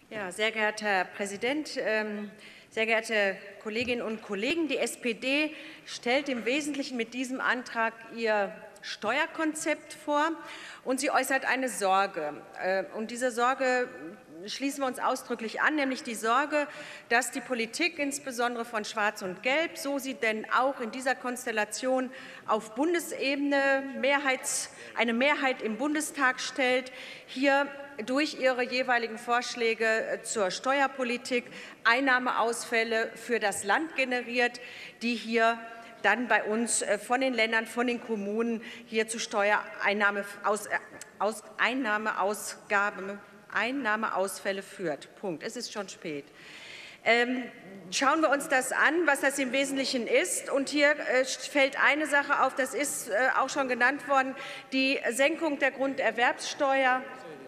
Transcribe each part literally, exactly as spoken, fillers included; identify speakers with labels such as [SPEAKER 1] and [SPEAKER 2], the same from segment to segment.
[SPEAKER 1] Ja, sehr geehrter Herr Präsident, ähm, sehr geehrte Kolleginnen und Kollegen! Die S P D stellt im Wesentlichen mit diesem Antrag ihr Steuerkonzept vor, und sie äußert eine Sorge. Äh, und diese Sorge schließen wir uns ausdrücklich an, nämlich die Sorge, dass die Politik insbesondere von Schwarz und Gelb, so sie denn auch in dieser Konstellation auf Bundesebene Mehrheits, eine Mehrheit im Bundestag stellt, hier durch ihre jeweiligen Vorschläge zur Steuerpolitik Einnahmeausfälle für das Land generiert, die hier dann bei uns von den Ländern, von den Kommunen hier zu Steuereinnahme, aus, aus, Einnahmeausgaben, Einnahmeausfälle führt. Punkt. Es ist schon spät. Ähm, schauen wir uns das an, was das im Wesentlichen ist. Und hier äh, fällt eine Sache auf, das ist äh, auch schon genannt worden, die Senkung der Grunderwerbssteuer,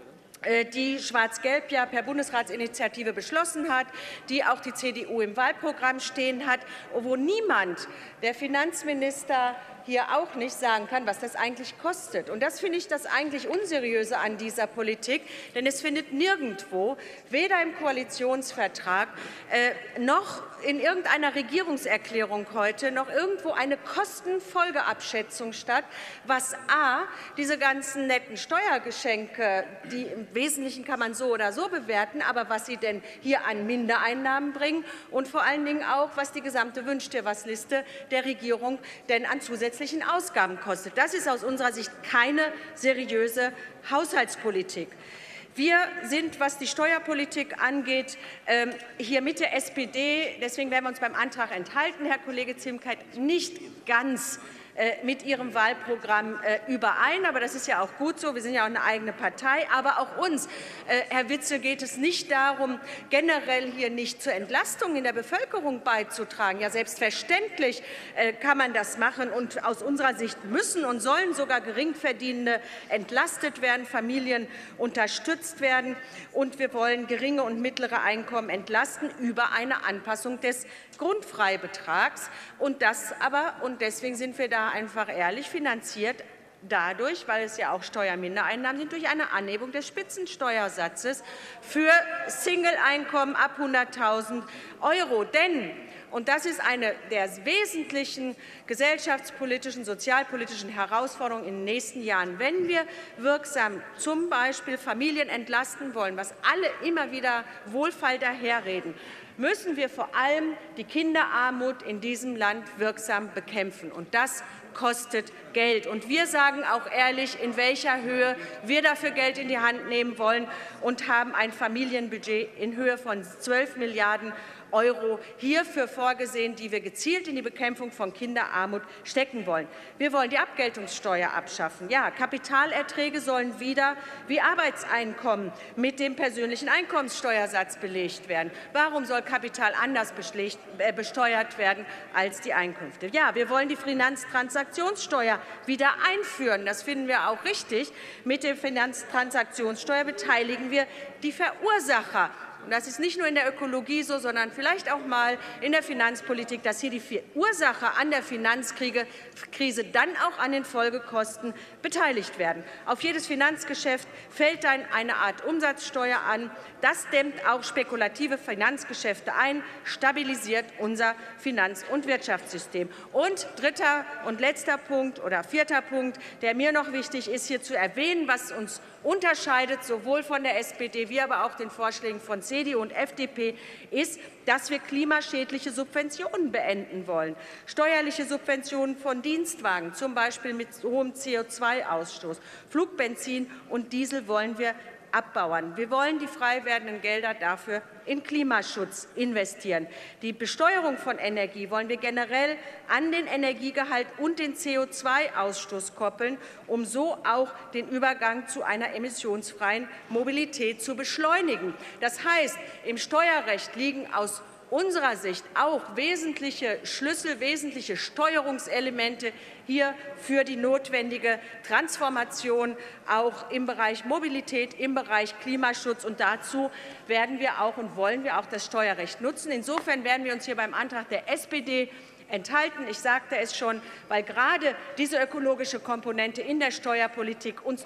[SPEAKER 1] die Schwarz-Gelb ja per Bundesratsinitiative beschlossen hat, die auch die C D U im Wahlprogramm stehen hat, wo niemand, der Finanzminister hier auch nicht, sagen kann, was das eigentlich kostet. Und das finde ich das eigentlich Unseriöse an dieser Politik, denn es findet nirgendwo, weder im Koalitionsvertrag äh, noch in irgendeiner Regierungserklärung heute, noch irgendwo eine Kostenfolgeabschätzung statt, was a. diese ganzen netten Steuergeschenke, die im Wesentlichen kann man so oder so bewerten, aber was sie denn hier an Mindereinnahmen bringen und vor allen Dingen auch, was die gesamte Wünsch-dir-was-Liste der Regierung denn an zusätzlichen Ausgaben kostet. Das ist aus unserer Sicht keine seriöse Haushaltspolitik. Wir sind, was die Steuerpolitik angeht, hier mit der S P D, deswegen werden wir uns beim Antrag enthalten, Herr Kollege Zimkeit, nicht ganz mit Ihrem Wahlprogramm überein. Aber das ist ja auch gut so. Wir sind ja auch eine eigene Partei. Aber auch uns, Herr Witzel, geht es nicht darum, generell hier nicht zur Entlastung in der Bevölkerung beizutragen. Ja, selbstverständlich kann man das machen. Und aus unserer Sicht müssen und sollen sogar Geringverdienende entlastet werden, Familien unterstützt werden. Und wir wollen geringe und mittlere Einkommen entlasten über eine Anpassung des Grundfreibetrags. Und das aber, und deswegen sind wir da einfach ehrlich, finanziert dadurch, weil es ja auch Steuermindereinnahmen sind, durch eine Anhebung des Spitzensteuersatzes für Single-Einkommen ab hunderttausend Euro. Denn, und das ist eine der wesentlichen gesellschaftspolitischen, sozialpolitischen Herausforderungen in den nächsten Jahren, wenn wir wirksam zum Beispiel Familien entlasten wollen, was alle immer wieder wohlfeil daherreden, müssen wir vor allem die Kinderarmut in diesem Land wirksam bekämpfen. Und das kostet Geld. Und wir sagen auch ehrlich, in welcher Höhe wir dafür Geld in die Hand nehmen wollen, und haben ein Familienbudget in Höhe von zwölf Milliarden Euro hierfür vorgesehen, die wir gezielt in die Bekämpfung von Kinderarmut stecken wollen. Wir wollen die Abgeltungssteuer abschaffen. Ja, Kapitalerträge sollen wieder wie Arbeitseinkommen mit dem persönlichen Einkommenssteuersatz belegt werden. Warum soll Kapital anders besteuert werden als die Einkünfte? Ja, wir wollen die Finanztransaktionssteuer wieder einführen. Das finden wir auch richtig. Mit der Finanztransaktionssteuer beteiligen wir die Verursacher. Und das ist nicht nur in der Ökologie so, sondern vielleicht auch mal in der Finanzpolitik, dass hier die Verursacher an der Finanzkrise dann auch an den Folgekosten beteiligt werden. Auf jedes Finanzgeschäft fällt dann eine Art Umsatzsteuer an. Das dämmt auch spekulative Finanzgeschäfte ein, stabilisiert unser Finanz- und Wirtschaftssystem. Und dritter und letzter Punkt oder vierter Punkt, der mir noch wichtig ist, hier zu erwähnen, was uns unterscheidet, sowohl von der S P D wie aber auch den Vorschlägen von C D U und F D P, ist, dass wir klimaschädliche Subventionen beenden wollen. Steuerliche Subventionen von Dienstwagen, zum Beispiel mit hohem C O zwei Ausstoß. Flugbenzin und Diesel wollen wir abbauen. Wir wollen die frei werdenden Gelder dafür in Klimaschutz investieren. Die Besteuerung von Energie wollen wir generell an den Energiegehalt und den C O zwei Ausstoß koppeln, um so auch den Übergang zu einer emissionsfreien Mobilität zu beschleunigen. Das heißt, im Steuerrecht liegen aus unserer Sicht auch wesentliche Schlüssel, wesentliche Steuerungselemente hier für die notwendige Transformation auch im Bereich Mobilität, im Bereich Klimaschutz. Und dazu werden wir auch und wollen wir auch das Steuerrecht nutzen. Insofern werden wir uns hier beim Antrag der S P D enthalten. Ich sagte es schon, weil gerade diese ökologische Komponente in der Steuerpolitik uns doch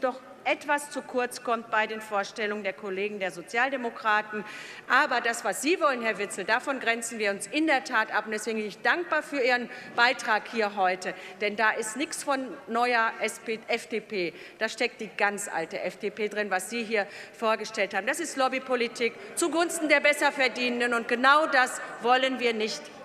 [SPEAKER 1] etwas zu kurz kommt bei den Vorstellungen der Kollegen der Sozialdemokraten. Aber das, was Sie wollen, Herr Witzel, davon grenzen wir uns in der Tat ab. Und deswegen bin ich dankbar für Ihren Beitrag hier heute. Denn da ist nichts von neuer F D P. Da steckt die ganz alte F D P drin, was Sie hier vorgestellt haben. Das ist Lobbypolitik zugunsten der Besserverdienenden. Und genau das wollen wir nicht